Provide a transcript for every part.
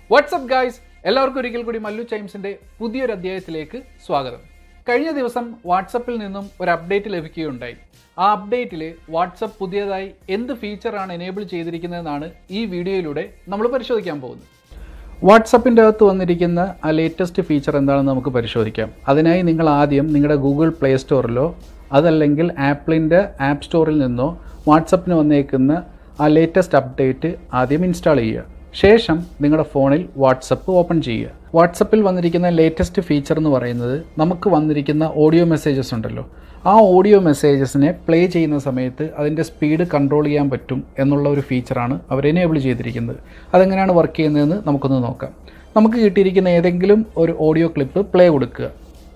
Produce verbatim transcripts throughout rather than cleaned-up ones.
What's up guys? എല്ലാവർക്കും ഒരിക്കൽ കൂടി മല്ലു ടൈംസിന്റെ പുതിയൊരു അധ്യായത്തിലേക്ക് സ്വാഗതം. കഴിഞ്ഞ ദിവസം വാട്സാപ്പിൽ നിന്നും ഒരു അപ്ഡേറ്റ് ലഭിക്കുകയുണ്ടായി. ആ അപ്ഡേറ്റിൽ വാട്സാപ്പ് പുതിയതായി എന്ത് ഫീച്ചറാണ് എനേബിൾ ചെയ്തിരിക്കുന്നതെന്നാണ് ഈ വീഡിയോയിലൂടെ നമ്മൾ പരിശോധിക്കാൻ പോകുന്നത്. വാട്സാപ്പിൻ്റെ അകത്ത് വന്നിരിക്കുന്ന ആ ലേറ്റസ്റ്റ് ഫീച്ചർ എന്താണെന്ന് നമുക്ക് പരിശോധിക്കാം. അതിനായി നിങ്ങൾ ആദ്യം നിങ്ങളുടെ ഗൂഗിൾ പ്ലേ സ്റ്റോറിലോ അതല്ലെങ്കിൽ ആപ്പിളിൻ്റെ ആപ്പ് സ്റ്റോറിൽ നിന്നോ വാട്സാപ്പിന് വന്നേക്കുന്ന ആ ലേറ്റസ്റ്റ് അപ്ഡേറ്റ് ആദ്യം ഇൻസ്റ്റാൾ ചെയ്യുക. ശേഷം നിങ്ങളുടെ ഫോണിൽ വാട്സപ്പ് ഓപ്പൺ ചെയ്യുക. വാട്സപ്പിൽ വന്നിരിക്കുന്ന ലേറ്റസ്റ്റ് ഫീച്ചർ എന്ന് പറയുന്നത് നമുക്ക് വന്നിരിക്കുന്ന ഓഡിയോ മെസ്സേജസ് ഉണ്ടല്ലോ, ആ ഓഡിയോ മെസ്സേജസിനെ പ്ലേ ചെയ്യുന്ന സമയത്ത് അതിൻ്റെ സ്പീഡ് കൺട്രോൾ ചെയ്യാൻ പറ്റും എന്നുള്ള ഒരു ഫീച്ചറാണ് അവർ എനേബിൾ ചെയ്തിരിക്കുന്നത്. അതെങ്ങനെയാണ് വർക്ക് ചെയ്യുന്നതെന്ന് നമുക്കൊന്ന് നോക്കാം. നമുക്ക് കിട്ടിയിരിക്കുന്ന ഏതെങ്കിലും ഒരു ഓഡിയോ ക്ലിപ്പ് പ്ലേ കൊടുക്കുക.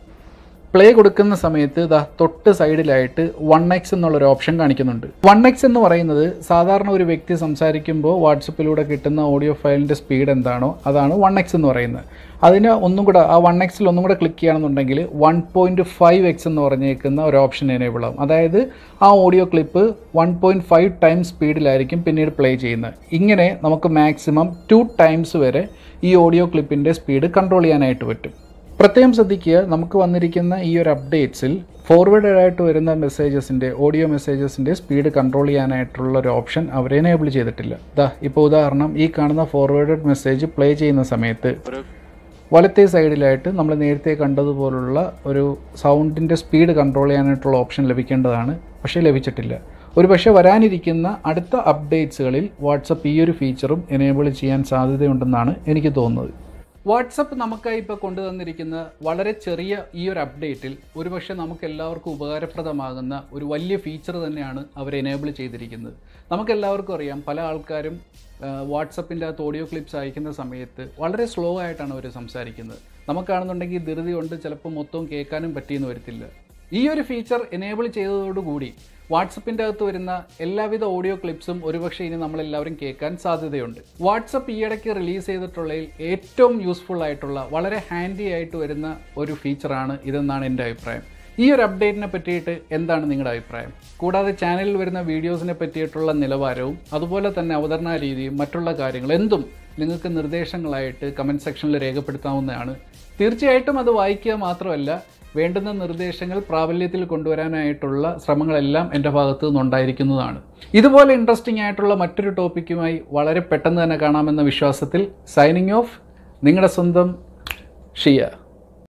പ്ലേ കൊടുക്കുന്ന സമയത്ത് ഇതാ തൊട്ട് സൈഡിലായിട്ട് വൺ എക്സ് എന്നുള്ളൊരു ഓപ്ഷൻ കാണിക്കുന്നുണ്ട്. വൺ എക്സ് എന്ന് പറയുന്നത് സാധാരണ ഒരു വ്യക്തി സംസാരിക്കുമ്പോൾ വാട്സപ്പിലൂടെ കിട്ടുന്ന ഓഡിയോ ഫയലിൻ്റെ സ്പീഡ് എന്താണോ അതാണ് വൺ എക്സ് എന്ന് പറയുന്നത്. അതിന് ഒന്നും കൂടെ ആ വൺ എക്സിൽ ഒന്നും കൂടെ ക്ലിക്ക് ചെയ്യുകയാണെന്നുണ്ടെങ്കിൽ വൺ പോയിൻറ്റ് ഫൈവ് എക്സ് എന്ന് പറഞ്ഞേക്കുന്ന ഒരു ഓപ്ഷൻ എനേബിൾ ആവും. അതായത് ആ audio clip one point five times സ്പീഡിലായിരിക്കും പിന്നീട് പ്ലേ ചെയ്യുന്നത്. ഇങ്ങനെ നമുക്ക് മാക്സിമം ടു ടൈംസ് വരെ ഈ ഓഡിയോ ക്ലിപ്പിൻ്റെ സ്പീഡ് കൺട്രോൾ ചെയ്യാനായിട്ട് പറ്റും. പ്രത്യേകം ശ്രദ്ധിക്കുക, നമുക്ക് വന്നിരിക്കുന്ന ഈ ഒരു അപ്ഡേറ്റ്സിൽ ഫോർവേഡഡ് ആയിട്ട് വരുന്ന മെസ്സേജസിൻ്റെ ഓഡിയോ മെസ്സേജസിൻ്റെ സ്പീഡ് കൺട്രോൾ ചെയ്യാനായിട്ടുള്ള ഒരു ഓപ്ഷൻ അവർ എനേബിൾ ചെയ്തിട്ടില്ല. ഇതാ ഇപ്പോൾ ഉദാഹരണം ഈ കാണുന്ന ഫോർവേഡഡ് മെസ്സേജ് പ്ലേ ചെയ്യുന്ന സമയത്ത് വലത്തേ സൈഡിലായിട്ട് നമ്മൾ നേരത്തെ കണ്ടതുപോലുള്ള ഒരു സൗണ്ടിൻ്റെ സ്പീഡ് കൺട്രോൾ ചെയ്യാനായിട്ടുള്ള ഓപ്ഷൻ ലഭിക്കേണ്ടതാണ്, പക്ഷേ ലഭിച്ചിട്ടില്ല. ഒരു പക്ഷേ വരാനിരിക്കുന്ന അടുത്ത അപ്ഡേറ്റ്സുകളിൽ വാട്സപ്പ് ഈ ഒരു ഫീച്ചറും എനേബിൾ ചെയ്യാൻ സാധ്യതയുണ്ടെന്നാണ് എനിക്ക് തോന്നുന്നത്. വാട്സപ്പ് നമുക്കായി ഇപ്പോൾ കൊണ്ടുവന്നിരിക്കുന്ന വളരെ ചെറിയ ഈ ഒരു അപ്ഡേറ്റിൽ ഒരുപക്ഷെ നമുക്ക് എല്ലാവർക്കും ഉപകാരപ്രദമാകുന്ന ഒരു വലിയ ഫീച്ചർ തന്നെയാണ് അവർ എനേബിൾ ചെയ്തിരിക്കുന്നത്. നമുക്കെല്ലാവർക്കും അറിയാം, പല ആൾക്കാരും വാട്സപ്പിൻ്റെ അകത്ത് ഓഡിയോ ക്ലിപ്സ് അയക്കുന്ന സമയത്ത് വളരെ സ്ലോ ആയിട്ടാണ് അവർ സംസാരിക്കുന്നത്. നമുക്കാണെന്നുണ്ടെങ്കിൽ ധൃതി കൊണ്ട് ചിലപ്പോൾ മൊത്തവും കേൾക്കാനും പറ്റിയെന്ന് വരത്തില്ല. ഈ ഒരു ഫീച്ചർ എനേബിൾ ചെയ്തതോടുകൂടി വാട്സപ്പിൻ്റെ അകത്ത് വരുന്ന എല്ലാവിധ ഓഡിയോ ക്ലിപ്സും ഒരുപക്ഷെ ഇനി നമ്മളെല്ലാവരും കേൾക്കാൻ സാധ്യതയുണ്ട്. വാട്സപ്പ് ഈയിടയ്ക്ക് റിലീസ് ചെയ്തിട്ടുള്ളതിൽ ഏറ്റവും യൂസ്ഫുൾ ആയിട്ടുള്ള വളരെ ഹാൻഡി ആയിട്ട് വരുന്ന ഒരു ഫീച്ചറാണ് ഇതെന്നാണ് എൻ്റെ അഭിപ്രായം. ഈ ഒരു അപ്ഡേറ്റിനെ പറ്റിയിട്ട് എന്താണ് നിങ്ങളുടെ അഭിപ്രായം? കൂടാതെ ചാനലിൽ വരുന്ന വീഡിയോസിനെ പറ്റിയിട്ടുള്ള നിലവാരവും അതുപോലെ തന്നെ അവതരണ രീതിയും മറ്റുള്ള കാര്യങ്ങൾ എന്തും നിങ്ങൾക്ക് നിർദ്ദേശങ്ങളായിട്ട് കമൻറ്റ് സെക്ഷനിൽ രേഖപ്പെടുത്താവുന്നതാണ്. തീർച്ചയായിട്ടും അത് വായിക്കുക മാത്രമല്ല, വേണ്ടുന്ന നിർദ്ദേശങ്ങൾ പ്രാബല്യത്തിൽ കൊണ്ടുവരാനായിട്ടുള്ള ശ്രമങ്ങളെല്ലാം എൻ്റെ ഭാഗത്തു നിന്നുണ്ടായിരിക്കുന്നതാണ്. ഇതുപോലെ ഇൻട്രസ്റ്റിംഗ് ആയിട്ടുള്ള മറ്റൊരു ടോപ്പിക്കുമായി വളരെ പെട്ടെന്ന് തന്നെ കാണാമെന്ന വിശ്വാസത്തിൽ സൈനിങ് ഓഫ്, നിങ്ങളുടെ സ്വന്തം ഷിയ.